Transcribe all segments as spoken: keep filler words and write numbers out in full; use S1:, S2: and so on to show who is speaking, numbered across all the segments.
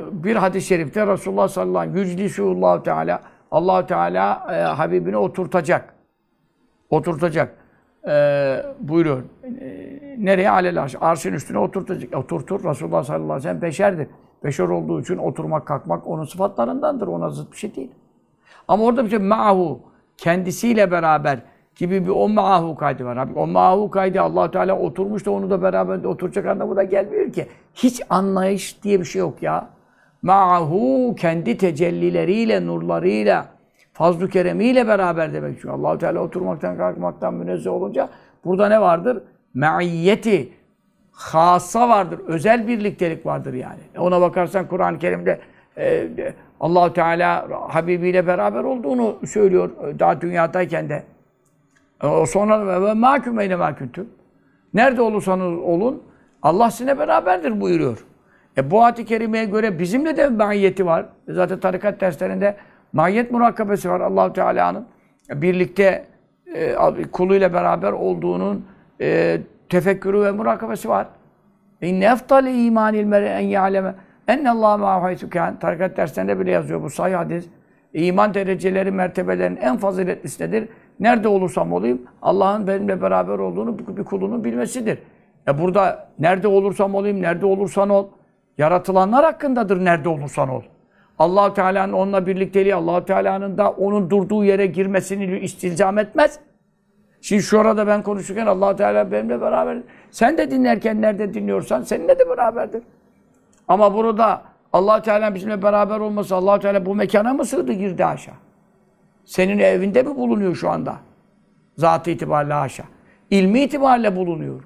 S1: bir hadis-i şerifte Resulullah sallallahu aleyhi ve sellem yüclisûllâhu teâlâ Allah-u Teala e, Habibine oturtacak. Oturtacak. E, buyuruyor. E, nereye? Alel arş. Arşın üstüne oturtacak. Oturtur. Resulullah sallallahu aleyhi ve sellem beşerdir. Beşer olduğu için oturmak, kalkmak onun sıfatlarındandır. Ona zıt bir şey değil. Ama orada bir şey ma'hu, kendisiyle beraber gibi bir o ma'hu kaydı var. Abi, o ma'hu kaydı Allah-u Teala oturmuş da onu da beraber de oturacak anlamına gelmiyor ki. Hiç anlayış diye bir şey yok ya. Ma'hu, kendi tecellileriyle, nurlarıyla, fazl-ı keremiyle beraber demek. Çünkü Allah-u Teala oturmaktan, kalkmaktan münezzeh olunca burada ne vardır? Me'iyyeti, hassa vardır. Özel birliktelik vardır yani. Ona bakarsan Kur'an-ı Kerim'de e, Allah-u Teala Habibiyle beraber olduğunu söylüyor daha dünyadayken de. E, o sonra ve mâküm eyne mâküntüm. Nerede olursanız olun Allah sizinle beraberdir buyuruyor. E, bu ayet-i kerimeye göre bizimle de maiyeti var. Zaten tarikat derslerinde maiyet murakabesi var Allah-u Teala'nın. Birlikte e, kuluyla beraber olduğunun e, tefekkürü ve murakabesi var. İnne eftali imanil mer'i en ya'leme ennallâhe ma'ahu haythu kân. Tarikat derslerinde bile yazıyor bu sahih hadis. İman dereceleri, mertebelerinin en faziletlisi nedir? Nerede olursam olayım Allah'ın benimle beraber olduğunu bir kulunun bilmesidir. E burada nerede olursam olayım, nerede olursan ol. Yaratılanlar hakkındadır nerede olursan ol. Allah-u Teala'nın onunla birlikteliği, Allah-u Teala'nın da onun durduğu yere girmesini istilzam etmez. Şimdi şu arada ben konuşurken Allah-u Teala benimle beraber. Sen de dinlerken nerede dinliyorsan seninle de beraberdir. Ama burada Allah-u Teala bizimle beraber olması, Allah-u Teala bu mekana mı sığdı girdi haşa? Senin evinde mi bulunuyor şu anda? Zat-ı itibariyle haşa. İlmi itibariyle bulunuyor.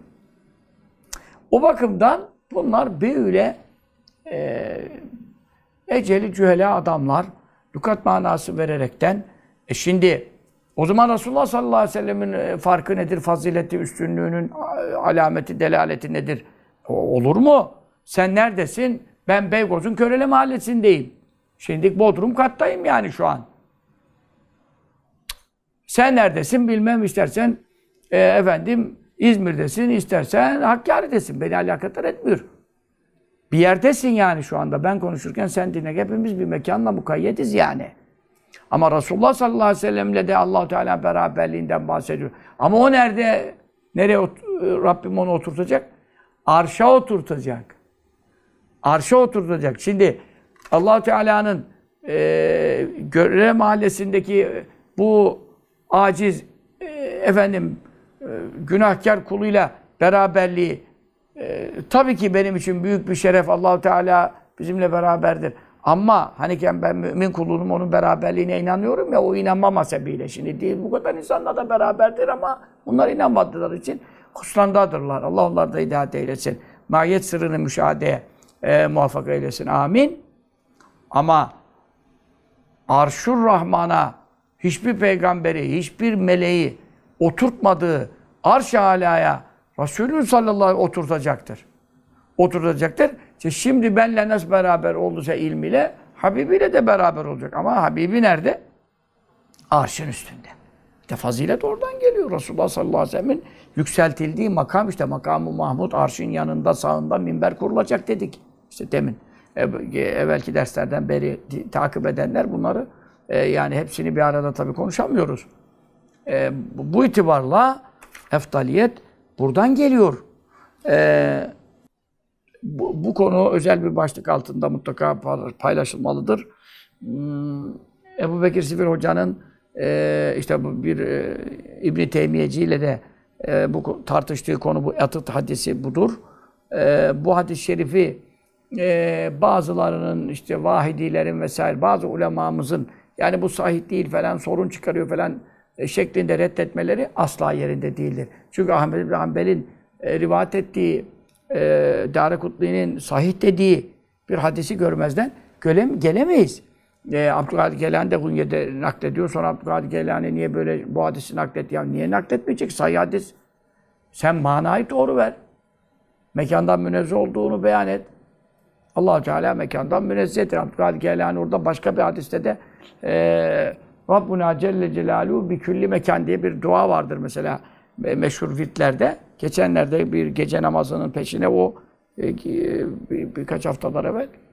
S1: O bakımdan bunlar böyle e, eceli cühela adamlar lügat manası vererekten e şimdi o zaman Resulullah sallallahu aleyhi ve sellem'in farkı nedir? Fazileti, üstünlüğünün alameti, delaleti nedir? O, olur mu? Sen neredesin? Ben Beykoz'un Körele mahallesindeyim. Şimdi Bodrum kattayım yani şu an. Sen neredesin bilmem istersen e, efendim İzmir'desin, istersen Hakkari'desin. Beni alakadar etmiyor. Bir yerdesin yani şu anda. Ben konuşurken sen dinle. Hepimiz bir mekanla mukayyetiz yani. Ama Resulullah sallallahu aleyhi ve sellem'le de Allah-u Teala beraberliğinden bahsediyor. Ama o nerede? Nereye Rabbim onu oturtacak? Arşa oturtacak. Arşa oturtacak. Şimdi Allah-u Teala'nın e, Görele mahallesindeki bu aciz e, efendim e, günahkar kuluyla beraberliği e, tabii ki benim için büyük bir şeref. Allah-u Teala bizimle beraberdir. Ama hani ben mümin kulunum onun beraberliğine inanıyorum ya o inanma mezhebiyle. Şimdi değil bu kadar insanla da beraberdir ama onlar inanmadılar için husrandadırlar. Allah onları da hidayet eylesin. Maiyet sırrını müşahedeye e, muvaffak eylesin. Amin. Ama Arşur Rahman'a hiçbir peygamberi, hiçbir meleği oturtmadığı arş-ı alaya Resulü sallallahu aleyhi ve sellem oturtacaktır. Oturtacaktır. İşte şimdi benle nasıl beraber olduysa ilmiyle, Habibiyle de beraber olacak. Ama Habibi nerede? Arşın üstünde. İşte fazilet oradan geliyor. Resulullah sallallahu aleyhi ve sellem'in yükseltildiği makam işte makamı Mahmud arşın yanında sağında minber kurulacak dedik. İşte demin evvelki derslerden beri takip edenler bunları e, yani hepsini bir arada tabii konuşamıyoruz. E, bu, bu itibarla eftaliyet buradan geliyor. E, bu, bu konu özel bir başlık altında mutlaka paylaşılmalıdır. Hmm, Ebu Bekir Sifir Hoca'nın e, işte bu bir e, İbn-i Teymiyeci ile de e, bu tartıştığı konu bu atıt hadisi budur. E, bu hadis-i şerifi e, bazılarının işte vahidilerin vesaire bazı ulemamızın yani bu sahih değil falan sorun çıkarıyor falan e, şeklinde reddetmeleri asla yerinde değildir. Çünkü Ahmed ibn Hanbel'in e, rivayet ettiği e, Dârekutni'nin sahih dediği bir hadisi görmezden gölem, gelemeyiz. E, Abdülkadir Geylani de Hunye'de naklediyor. Sonra Abdülkadir Geylani niye böyle bu hadisi nakletti? Ya niye nakletmeyecek? Sahih hadis. Sen manayı doğru ver. Mekandan münezzeh olduğunu beyan et. Allah-u Teala mekandan münezzehtir. Abdülkadir Geylani orada başka bir hadiste de e, Rabbuna Celle Celaluhu bi külli mekan diye bir dua vardır mesela e, meşhur virtlerde. Geçenlerde bir gece namazının peşine o e, bir, birkaç haftalar evvel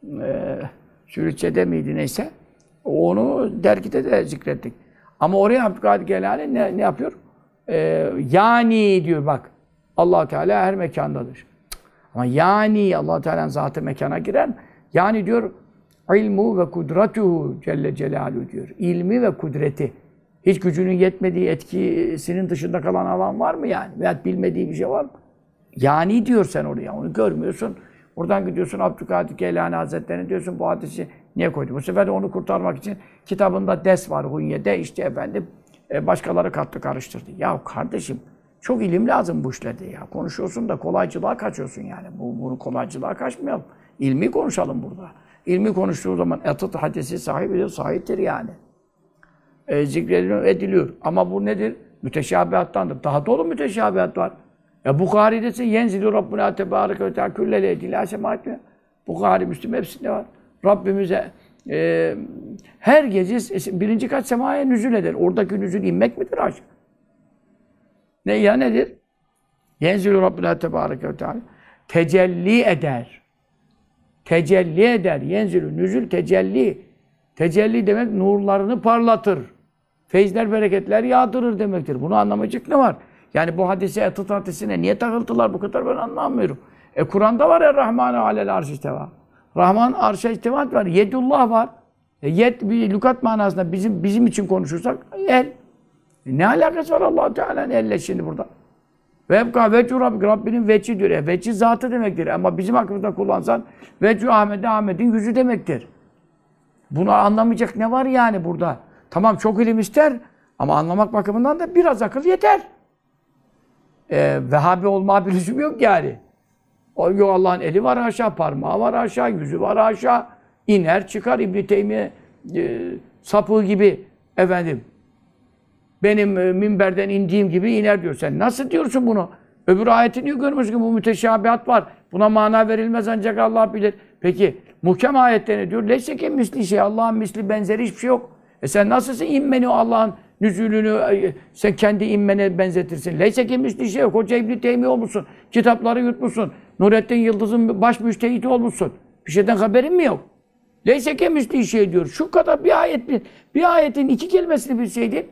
S1: e, Sürütçe'de miydi neyse. Onu dergide de zikrettik. Ama oraya Abdülkadir Geylani ne, ne yapıyor? Ee, yani diyor bak. Allah Teala her mekandadır. Ama yani Allah Teala'nın zatı mekana girer mi? Yani diyor ilmu ve kudretuhu Celle Celaluhu diyor. İlmi ve kudreti. Hiç gücünün yetmediği, etkisinin dışında kalan alan var mı yani? Veya bilmediği bir şey var mı? Yani diyor sen oraya. Onu görmüyorsun. Buradan gidiyorsun Abdülkadir Geylani Hazretleri'ne diyorsun bu hadisi niye koydu? Bu sefer de onu kurtarmak için kitabında des var Hunye'de işte efendim başkaları kattı karıştırdı. Ya kardeşim çok ilim lazım bu işlerde ya. Konuşuyorsun da kolaycılığa kaçıyorsun yani. Bu, bunu kolaycılığa kaçmayalım. İlmi konuşalım burada. İlmi konuştuğu zaman etat hadisi sahibidir, sahiptir yani. E, zikredilir, ediliyor. Ama bu nedir? Müteşabihattandır. Daha dolu müteşabihat var. Ya Bukhari'desin yenzilu Rabbuna tebareke ve teala küllele edilâ semaatine. Bukhari, Müslim hepsinde var. Rabbimize e, her gece birinci kat semaya nüzul eder. Oradaki nüzul inmek midir aşağı? Ne ya nedir? Yenzilu Rabbuna tebareke ve teala tecelli eder. Tecelli eder. Yenzilu nüzul tecelli. Tecelli demek nurlarını parlatır. Feyizler, bereketler yağdırır demektir. Bunu anlamayacak ne var? Yani bu hadise, etat hadisine niye takıltılar bu kadar ben anlamıyorum. E Kur'an'da var ya Rahman alel arş isteva. Rahman arşa istivat var. Yedullah var. E yed bir lügat manasında bizim bizim için konuşursak el. E ne alakası var Allah Teala'nın elle şimdi burada? Ve ebka vecu Rabbik Rabbinin veci diyor. E veci zatı demektir. Ama bizim hakkımızda kullansan vecu Ahmet'e Ahmet'in yüzü demektir. Bunu anlamayacak ne var yani burada? Tamam çok ilim ister ama anlamak bakımından da biraz akıl yeter. Ee, Vehhabi olma bir lüzum yok yani. O yok Allah'ın eli var aşağı, parmağı var aşağı, yüzü var aşağı. İner çıkar İbn-i Teymiye e, sapığı gibi efendim. Benim e, minberden indiğim gibi iner diyor. Sen nasıl diyorsun bunu? Öbür ayeti niye görmüyorsun ki bu müteşabihat var. Buna mana verilmez ancak Allah bilir. Peki muhkem ayette ne diyor? Leyse ki misli şey. Allah'ın misli benzeri hiçbir şey yok. E sen nasılsın immeni Allah'ın nüzulünü sen kendi immene benzetirsin. Leyse ki misli şey yok. Hoca İbn-i Teymiye olmuşsun. Kitapları yutmuşsun. Nurettin Yıldız'ın baş müştehidi olmuşsun. Bir şeyden haberin mi yok? Leyse ki misli şey diyor. Şu kadar bir ayet bir, bir ayetin iki kelimesini bilseydin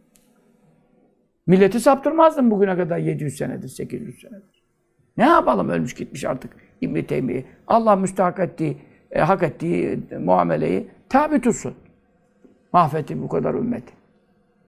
S1: milleti saptırmazdın bugüne kadar yedi yüz senedir, sekiz yüz senedir. Ne yapalım ölmüş gitmiş artık İbn-i Teymiye. Allah müstahak ettiği, e, hak ettiği muameleyi tabi tutsun. Mahvetti bu kadar ümmeti.